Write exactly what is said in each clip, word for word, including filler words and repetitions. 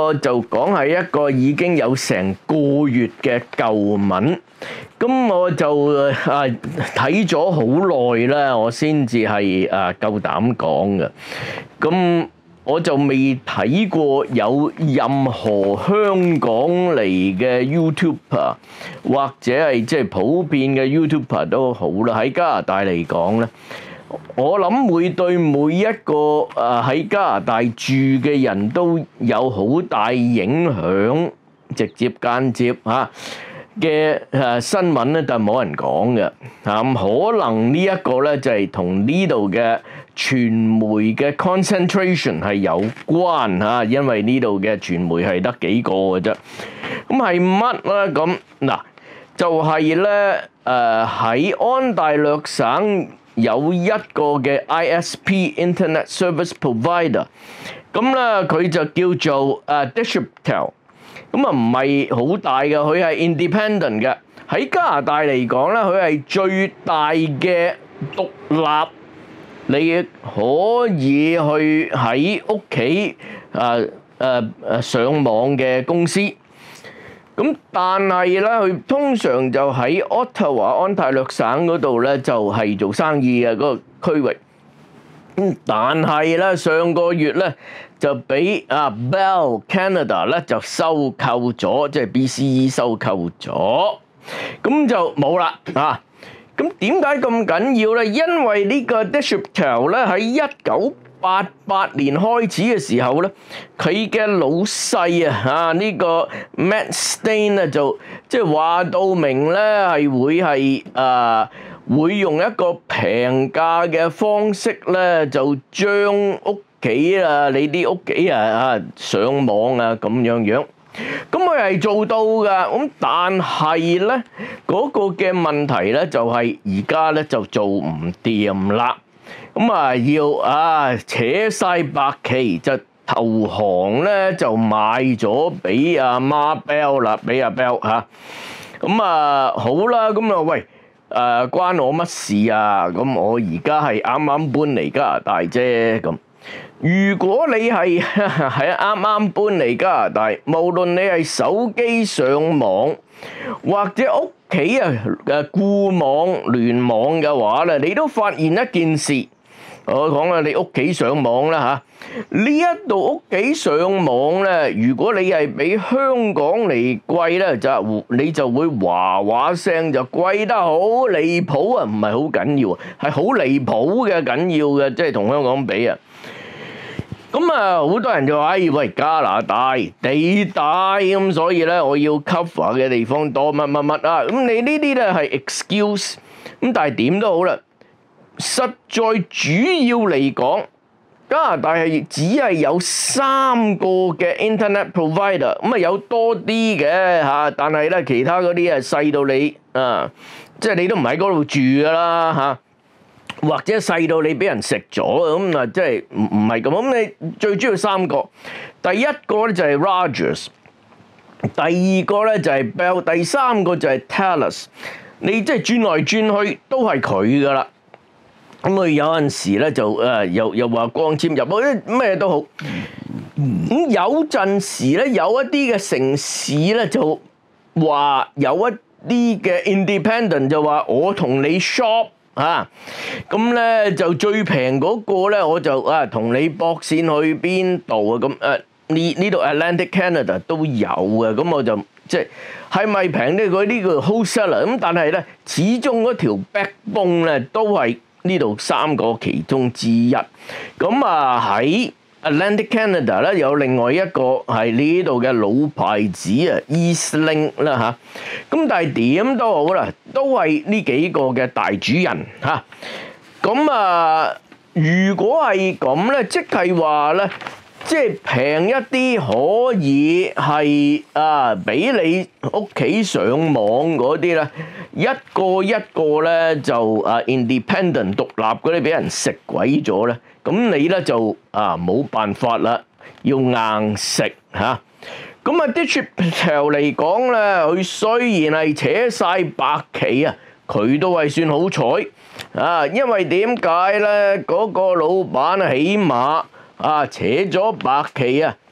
個就講係一個已經有成個月嘅舊文，咁我就啊睇咗好耐啦，我先至係啊夠膽講嘅。咁我就未睇過有任何香港嚟嘅 YouTuber 或者係即係普遍嘅 YouTuber 都好啦，喺加拿大嚟講咧。我諗會對每一個啊喺加拿大住嘅人都有好大影響，直接間接嚇嘅誒新聞咧，就冇人講嘅嚇。咁可能呢一個咧就係同呢度嘅傳媒嘅 concentration 係有關嚇，因為呢度嘅傳媒係得幾個嘅啫。咁係乜咧？咁嗱就係咧誒喺安大略省。有一個嘅 I S P Internet Service Provider， 咁咧佢就叫做誒 Distributel， 咁啊唔係好大嘅，佢係 independent 嘅。喺加拿大嚟講咧，佢係最大嘅獨立，你可以去喺屋企誒誒誒上網嘅公司。咁但係咧，佢通常就喺 Ottawa 安大略省嗰度咧，就係做生意嘅嗰個區域。咁但係咧，上個月咧就俾啊 Bell Canada 咧就收購咗，即係 B C E 收購咗，咁就冇啦啊！咁點解咁緊要咧？因為呢個 Distributel 咧喺一九八八年開始嘅時候咧，佢嘅老細啊啊呢個 Matt Stain 咧就即係話到明咧係會係啊會用一個平價嘅方式咧就將屋企啊你啲屋企啊啊上網啊咁樣樣，咁佢係做到㗎。咁但係咧嗰個嘅問題咧就係而家咧就做唔掂啦。咁啊要啊扯晒白旗就投降咧，就賣咗俾阿媽 Bell 啦，俾阿 Bell 嚇。咁啊好啦，咁啊喂誒關我乜事啊？咁我而家係啱啱搬嚟加拿大啫。咁如果你係係啱啱搬嚟加拿大，無論你係手機上網或者屋企啊誒固網聯網嘅話咧，你都發現一件事。我講啊，你屋企上網啦嚇，呢一度屋企上網咧，如果你係比香港嚟貴咧，就你就會話話聲就貴得好離譜啊！唔係好緊要啊，係好離譜嘅緊要嘅，即係同香港比啊。咁啊，好多人就話：喂，加拿大地大咁，所以咧我要 cover 嘅地方多乜乜乜啊！咁你呢啲咧係 excuse，咁但係點都好啦。實在主要嚟講，加拿大係只係有三個嘅 internet provider， 咁啊有多啲嘅嚇，但係咧其他嗰啲啊細到你啊，即係你都唔喺嗰度住噶啦嚇，或者細到你俾人食咗咁啊，即係唔唔係咁。咁你最主要三個，第一個咧就係 Rogers， 第二個咧就係 Bell， 第三個就係 Telus。你即係轉來轉去都係佢噶啦。咁佢有陣時咧就誒又又話光纖入去咩都好，咁有陣時咧有一啲嘅城市咧就話有一啲嘅 independent 就話我同你 shop 嚇，咁咧就最平嗰個咧我就啊同你駁線去邊度啊，咁誒呢呢度 Atlantic Canada 都有嘅，咁我就即係係咪平咧？佢呢個 wholesaler 咁，但係咧始終嗰條 backbone 咧都係呢度三個其中之一。咁啊喺 Atlantic Canada 咧有另外一個係呢度嘅老牌子啊 Eastlink 啦嚇。咁但係點都好啦，都係呢幾個嘅大主人嚇。咁啊，如果係咁咧，即係話咧。即係平一啲可以係啊，俾你屋企上網嗰啲咧，一個一個咧就啊 independent 獨立嗰啲俾人食鬼咗咧，咁你咧就啊冇辦法啦，要硬食嚇。咁啊 Distributel 嚟講咧，佢雖然係扯晒白旗啊，佢都係算好彩啊，因為點解咧？嗰個老闆起碼啊，扯咗白旗啊，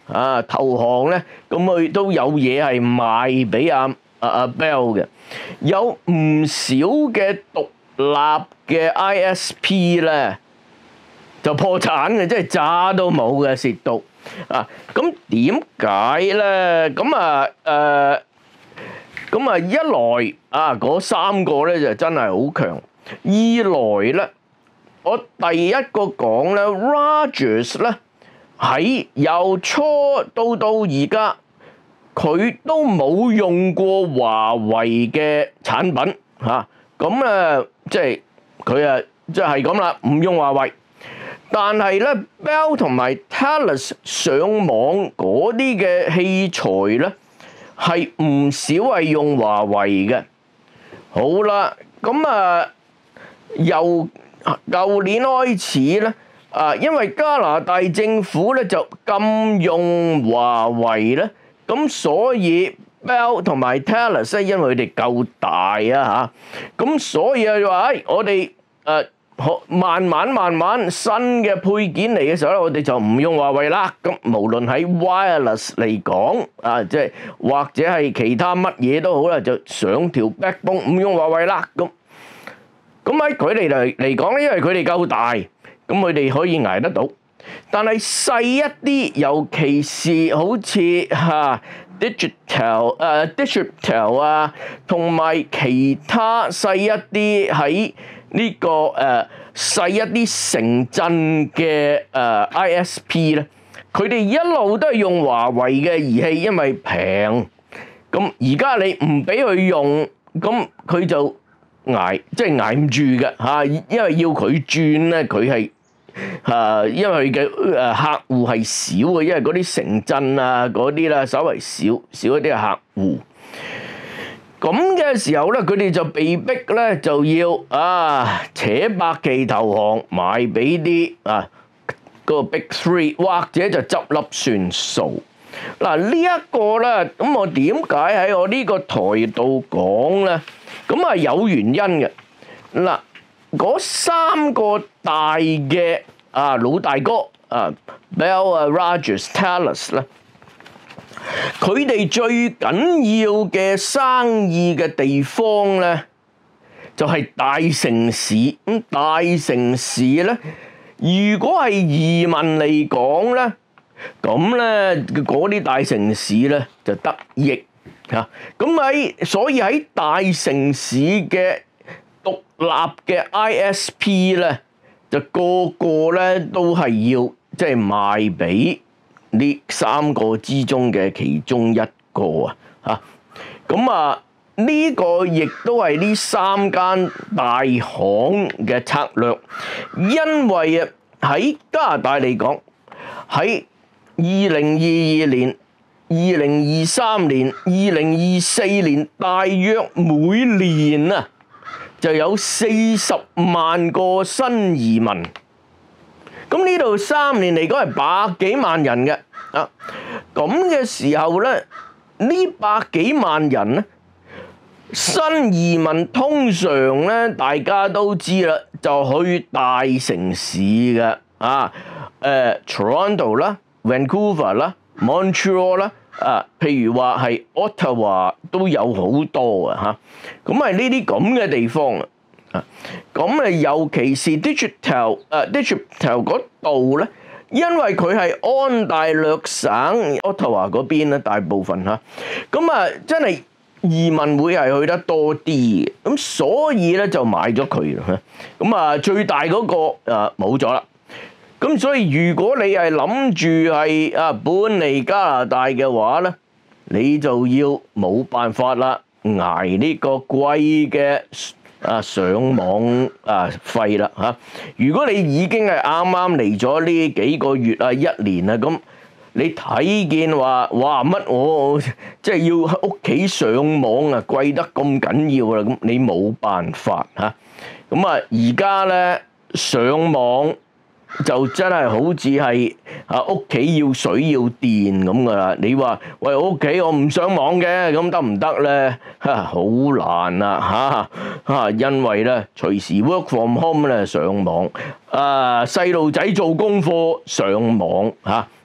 啊投行咧，咁佢都有嘢係賣俾阿阿阿 Bell 嘅，有唔少嘅獨立嘅 I S P 咧就破產嘅，即係渣都冇嘅，蝕到啊！咁點解咧？咁啊誒，咁啊一來啊嗰三個咧就真係好強，二來咧我第一個講咧 Rogers 咧。喺由初到到而家，佢都冇用過華為嘅產品嚇，咁啊即係佢啊即係咁啦，唔用華為。但係咧 ，Bell 同埋 Thales 上網嗰啲嘅器材咧，係唔少係用華為嘅。好啦，咁啊由舊年開始咧。啊，因為加拿大政府咧就禁用華為咧，咁所以 Bell 同埋 Thales 咧，因為佢哋夠大啊嚇，咁所以啊話誒，我哋誒慢慢慢慢新嘅配件嚟嘅時候咧，我哋就唔用華為啦。咁無論喺 wireless 嚟講啊，即係或者係其他乜嘢都好啦，就上條 backbone 唔用華為啦。咁咁喺佢哋嚟嚟講咧，因為佢哋夠大。咁佢哋可以捱得到，但係細一啲，尤其是好似嚇 Distributel 誒 Distributel 啊，同埋其他細一啲喺呢個誒細一啲城鎮嘅誒 I S P 咧，佢哋一路都係用華為嘅儀器，因為平。咁而家你唔俾佢用，咁佢就捱即係捱唔住嘅嚇，因為要佢轉咧，佢係。啊，因為佢嘅誒客戶係少嘅，因為嗰啲城鎮啊嗰啲啦，稍微少少一啲嘅客戶。咁嘅時候咧，佢哋就被逼咧就要啊扯百旗投降，賣俾啲啊個 Big Three， 或者就執笠算數。嗱呢一個咧，咁我點解喺我呢個台度講咧？咁啊有原因嘅嗱。嗰三個大嘅啊老大哥啊 Bell 啊 Rogers Thales 咧，佢哋最緊要嘅生意嘅地方咧，就係大城市。咁大城市咧，如果係移民嚟講咧，咁咧嗰啲大城市咧就得益嚇。咁喺所以喺大城市嘅獨立嘅 I S P 咧，就個個咧都係要即係賣俾呢三個之中嘅其中一個啊！嚇，咁啊呢個亦都係呢三間大行嘅策略，因為啊喺加拿大嚟講，喺二零二二年、二零二三年、二零二四年，大約每年啊，就有四十萬個新移民，咁呢度三年嚟講係百幾萬人嘅啊，咁嘅時候咧，呢百幾萬人咧，新移民通常咧大家都知啦，就去大城市嘅啊，誒 Toronto 啦、Vancouver 啦、Montreal 啦。啊，譬如話係 Ottawa 都有好多啊嚇，咁係呢啲咁嘅地方啊，咁啊尤其是 Distributel 誒 Distributel 嗰度咧，因為佢係安大略省 Ottawa 嗰邊咧，大部分嚇，咁啊真係移民會係去得多啲嘅，咁所以咧就買咗佢啦，咁啊最大嗰個誒冇咗啦。咁所以如果你係諗住係啊搬嚟加拿大嘅話咧，你就要冇辦法啦，捱呢個貴嘅啊上網啊費啦嚇。如果你已經係啱啱嚟咗呢幾個月啊一年啊咁，你睇見話哇乜我即係要喺屋企上網啊貴得咁緊要啦，咁你冇辦法嚇。咁啊而家咧上網就真係好似係啊屋企要水要電咁噶啦！你話喂屋企我唔上網嘅，咁得唔得咧？嚇好難啊嚇嚇，因為咧隨時 work from home 咧上網，啊細路仔做功課上網嚇，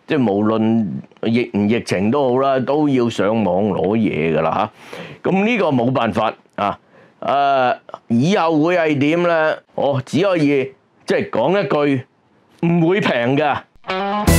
即係無論疫唔疫情都好啦，都要上網攞嘢㗎啦嚇。咁呢個冇辦法啊。誒，以後會係點咧？我只可以即係講一句，唔會平㗎。